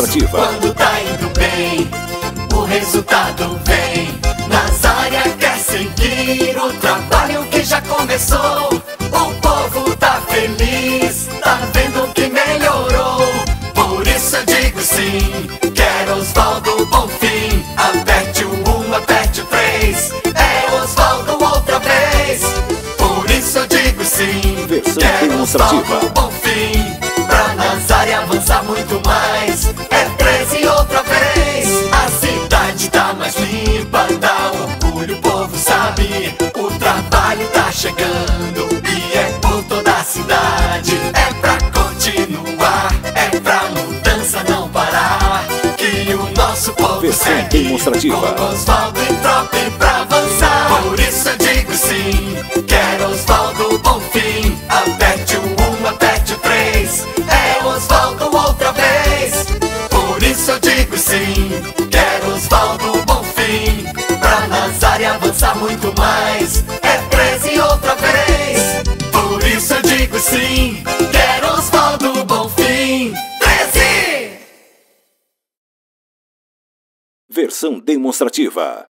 demonstrativa. Quando tá indo bem, o resultado vem. Nazária quer seguir o trabalho que já começou. O povo tá feliz, tá vendo que melhorou. Por isso eu digo sim, quero Osvaldo Bonfim. Aperte o 1, aperte o 3, é Osvaldo outra vez. Por isso eu digo sim, Versão quero demonstrativa. Osvaldo Bonfim. Pra Nazária avançar muito mais, é 13 outra vez. A cidade tá mais limpa, dá orgulho, o povo sabe. O trabalho tá chegando e é por toda a cidade. É pra continuar, é pra mudança não parar, que o nosso povo Versão segue demonstrativa. com Osvaldo e Trop pra avançar. Por isso eu digo sim, quero Osvaldo Bonfim. Aperte o 1, aperte o 3, é Osvaldo outra vez. Por isso eu digo sim, quero Osvaldo Bonfim. Pra Nazária avançar muito mais, é 13 outra vez. Por isso eu digo sim, quero Osvaldo Bonfim. 13! Versão demonstrativa.